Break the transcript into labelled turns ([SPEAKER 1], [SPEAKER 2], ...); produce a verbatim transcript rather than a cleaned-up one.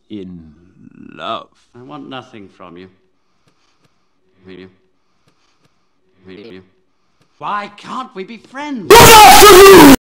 [SPEAKER 1] in love.
[SPEAKER 2] I want nothing from you. Will you? Will you? Why can't we be friends?